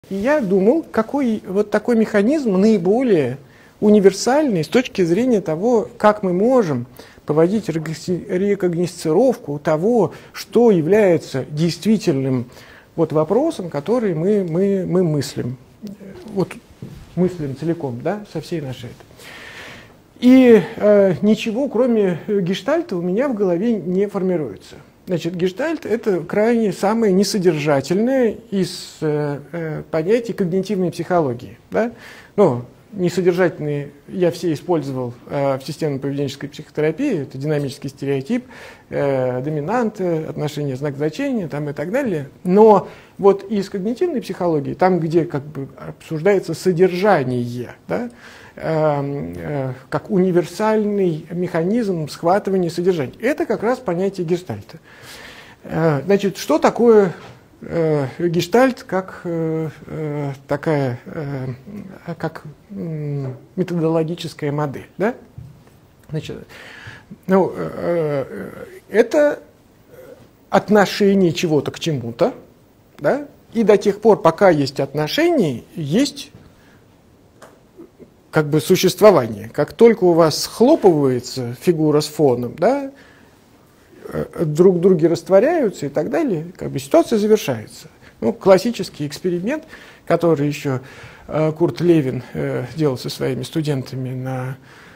И я думал, какой вот такой механизм наиболее универсальный с точки зрения того, как мы можем проводить рекогносцировку того, что является действительным вот вопросом, который мы мыслим. Вот мыслим целиком, да, со всей нашей этой. И ничего, кроме гештальта, у меня в голове не формируется. Значит, гештальт – это крайне самое несодержательное из понятий когнитивной психологии. Да? Ну, несодержательные я все использовал в системно-поведенческой психотерапии. Это динамический стереотип, доминанта, отношение знак значения там, и так далее. Но вот из когнитивной психологии, там, где как бы обсуждается содержание, да, как универсальный механизм схватывания содержания. Это как раз понятие гештальта. Значит, что такое гештальт как такая, как методологическая модель? Да? Значит, ну, это отношение чего-то к чему-то, да? И до тех пор, пока есть отношения, есть как бы существование. Как только у вас схлопывается фигура с фоном, да, друг в друге растворяются и так далее, как бы ситуация завершается. Ну, классический эксперимент, который еще Курт Левин делал со своими студентами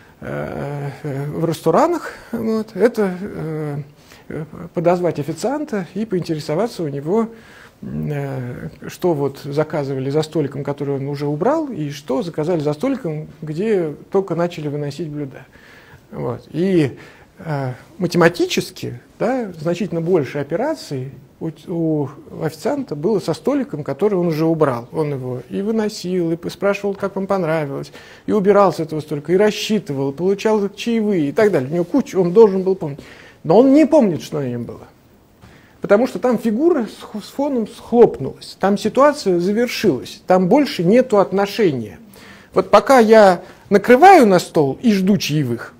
в ресторанах, вот, это подозвать официанта и поинтересоваться у него, что вот заказывали за столиком, который он уже убрал, и что заказали за столиком, где только начали выносить блюда. Вот. И математически, да, значительно больше операций у официанта было со столиком, который он уже убрал. Он его и выносил, и спрашивал, как вам понравилось, и убирал с этого столика, и рассчитывал, и получал чаевые и так далее. У него куча, он должен был помнить. Но он не помнит, что на нем было. Потому что там фигура с фоном схлопнулась, там ситуация завершилась, там больше нету отношения. Вот пока я накрываю на стол и жду чаевых,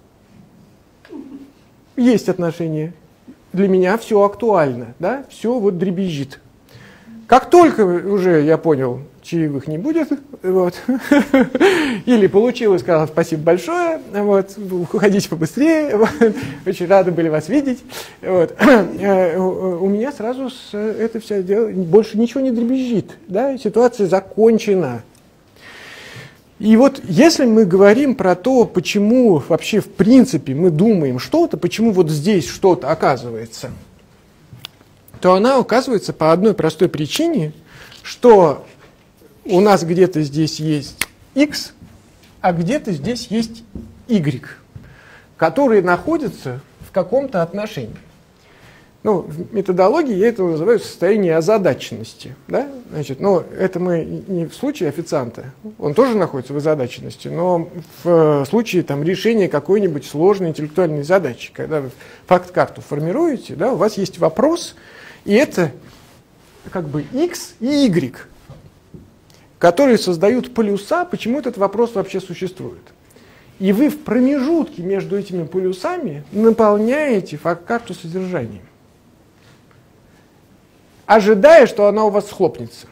есть отношения. Для меня все актуально, да? Все вот дребезжит. Как только уже я понял, чаевых не будет, вот, или получилось, сказал спасибо большое, вот, уходите побыстрее, вот, очень рады были вас видеть, вот. У меня сразу это все дело, больше ничего не дребезжит, да? Ситуация закончена. И вот если мы говорим про то, почему вообще в принципе мы думаем что-то, почему вот здесь что-то оказывается, то она оказывается по одной простой причине, что у нас где-то здесь есть x, а где-то здесь есть y, которые находятся в каком-то отношении. Ну, в методологии я это называю состояние озадаченности. Да? Значит, но это мы не в случае официанта, он тоже находится в озадаченности, но в случае там, решения какой-нибудь сложной интеллектуальной задачи, когда вы факт-карту формируете, да, у вас есть вопрос, и это как бы x и y, которые создают полюса, почему этот вопрос вообще существует. И вы в промежутке между этими полюсами наполняете факт-карту содержанием, ожидая, что она у вас схлопнется.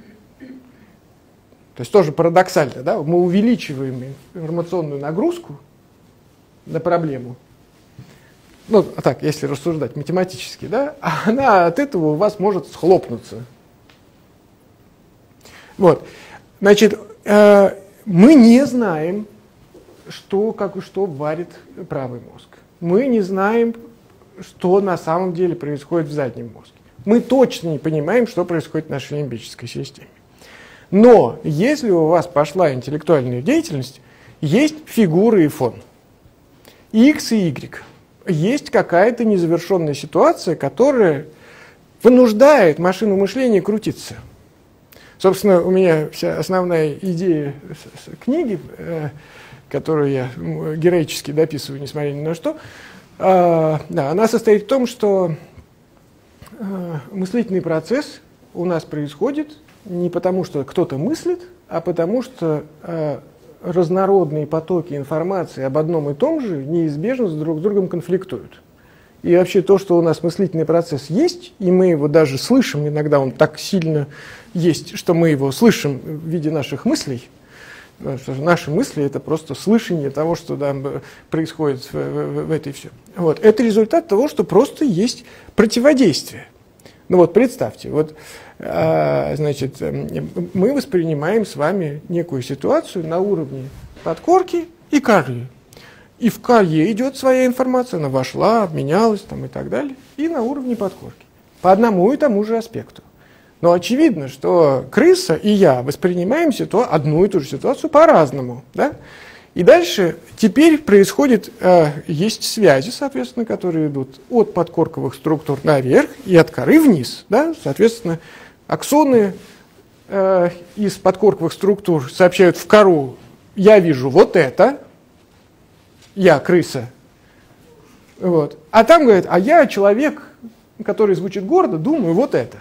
То есть тоже парадоксально, да? Мы увеличиваем информационную нагрузку на проблему, ну, так, если рассуждать математически, да, а она от этого у вас может схлопнуться. Вот. Значит, мы не знаем, что, как и что варит правый мозг. Мы не знаем, что на самом деле происходит в заднем мозге. Мы точно не понимаем, что происходит в нашей лимбической системе. Но если у вас пошла интеллектуальная деятельность, есть фигуры и фон. X и Y. Есть какая-то незавершенная ситуация, которая вынуждает машину мышления крутиться. Собственно, у меня вся основная идея книги, которую я героически дописываю, несмотря ни на что, да, она состоит в том, что мыслительный процесс у нас происходит не потому, что кто-то мыслит, а потому что разнородные потоки информации об одном и том же неизбежно друг с другом конфликтуют. И вообще то, что у нас мыслительный процесс есть, и мы его даже слышим, иногда он так сильно есть, что мы его слышим в виде наших мыслей. Потому что наши мысли — это просто слышание того, что там происходит в этой все. Вот. Это результат того, что просто есть противодействие. Ну вот представьте, вот, значит, мы воспринимаем с вами некую ситуацию на уровне подкорки и коры. И в коре идет своя информация, она вошла, обменялась там, и так далее, и на уровне подкорки. По одному и тому же аспекту. Но очевидно, что крыса и я воспринимаем одну и ту же ситуацию по-разному. Да? И дальше теперь происходит, есть связи, соответственно, которые идут от подкорковых структур наверх и от коры вниз. Да? Соответственно, аксоны из подкорковых структур сообщают в кору: я вижу вот это, я крыса. Вот. А там говорят: а я человек, который звучит гордо, думаю вот это.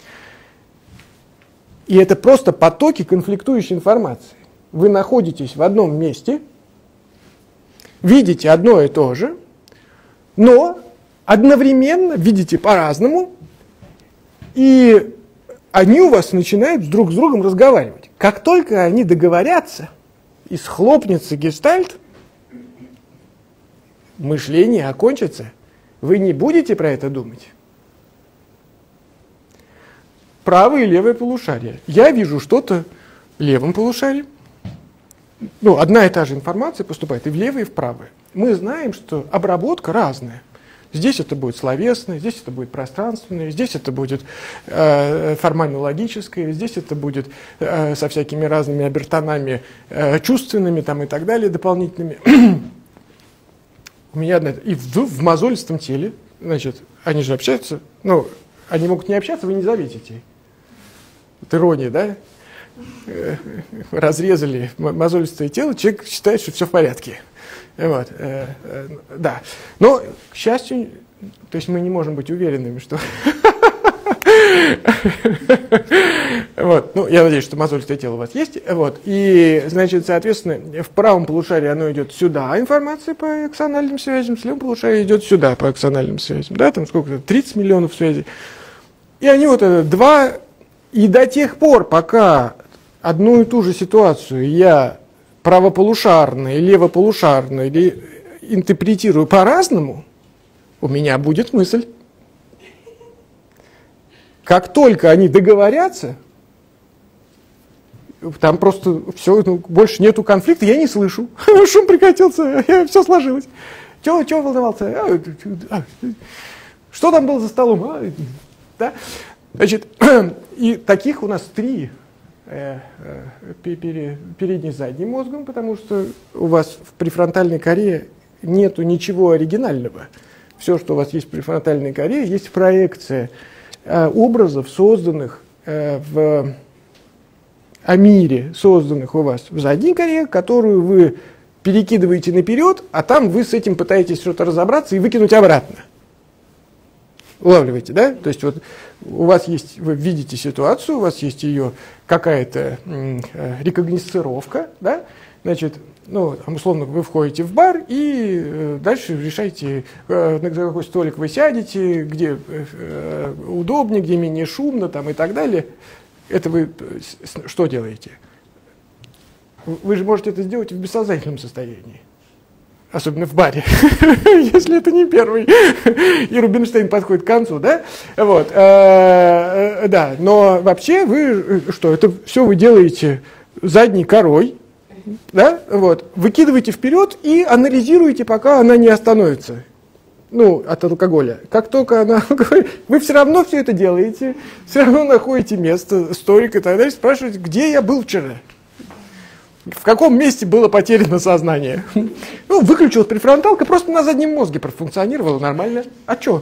И это просто потоки конфликтующей информации. Вы находитесь в одном месте, видите одно и то же, но одновременно видите по-разному, и они у вас начинают друг с другом разговаривать. Как только они договорятся и схлопнется гештальт, мышление окончится, вы не будете про это думать. Правое и левое полушарие. Я вижу что-то в левом полушарии. Ну, одна и та же информация поступает и в левое, и в правое. Мы знаем, что обработка разная. Здесь это будет словесное, здесь это будет пространственное, здесь это будет формально-логическое, здесь это будет со всякими разными обертонами чувственными там, и так далее, дополнительными. У меня одна... И в мозолистом теле, значит, они же общаются, ну, они могут не общаться, вы не заметите. Это ирония, да? Разрезали мозолистое тело, человек считает, что все в порядке. Вот, да. Но, к счастью, то есть мы не можем быть уверенными, что... Вот, ну, я надеюсь, что мозолистое тело у вас есть. Вот, и, значит, соответственно, в правом полушарии оно идет сюда, информация по аксональным связям, в левом полушарии идет сюда по аксональным связям. Да, там сколько-то, 30 миллионов связей. И они вот это два... И до тех пор, пока одну и ту же ситуацию я правополушарно и левополушарно или интерпретирую по-разному, у меня будет мысль. Как только они договорятся, там просто все, ну, больше нету конфликта, я не слышу. Шум прекратился, все сложилось. Чего волновался? Что там было за столом? Да? Значит, и таких у нас 3 передний и задним мозгом, потому что у вас в префронтальной коре нету ничего оригинального. Все, что у вас есть в префронтальной коре, есть проекция образов, созданных о мире, созданных у вас в задней коре, которую вы перекидываете наперед, а там вы с этим пытаетесь что-то разобраться и выкинуть обратно. Улавливаете, да? То есть вот у вас есть, вы видите ситуацию, у вас есть ее какая-то рекогносцировка, да? Значит, ну, условно, вы входите в бар и дальше решаете, на какой столик вы сядете, где удобнее, где менее шумно, там, и так далее. Это вы что делаете? Вы же можете это сделать в бессознательном состоянии. Особенно в баре, если это не первый, и Рубинштейн подходит к концу, да? Вот, да, но вообще вы, что, это все вы делаете задней корой, да? Вот, выкидываете вперед и анализируете, пока она не остановится, ну, от алкоголя. Как только она говорит, вы все равно все это делаете, все равно находите место, столик и так далее, спрашиваете, где я был вчера? В каком месте было потеряно сознание? Ну, выключилась префронталка, просто на заднем мозге профункционировала нормально. А что?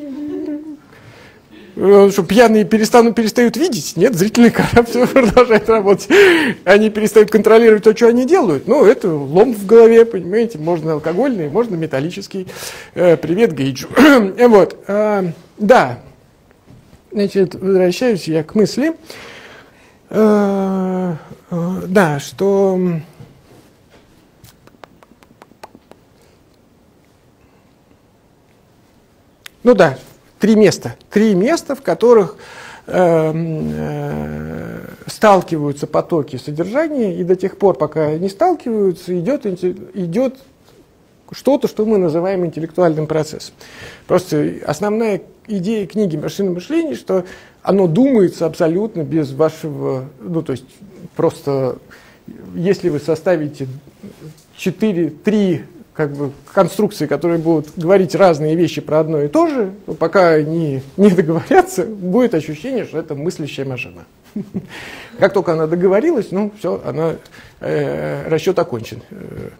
Что, пьяные перестают видеть? Нет, зрительная кора все продолжает работать. Они перестают контролировать то, что они делают. Ну, это лом в голове, понимаете? Можно алкогольный, можно металлический. Привет, Гейджу. Вот, да. Значит, возвращаюсь я к мысли. Да, что Ну да, три места, в которых сталкиваются потоки содержания, и до тех пор, пока не сталкиваются, идет что-то, что мы называем интеллектуальным процессом. Просто основная идея книги «Машинное мышление», что оно думается абсолютно без вашего, ну то есть просто если вы составите 3 как бы конструкции, которые будут говорить разные вещи про одно и то же, то пока они не договорятся, будет ощущение, что это мыслящая машина. Как только она договорилась, ну все, расчет окончен.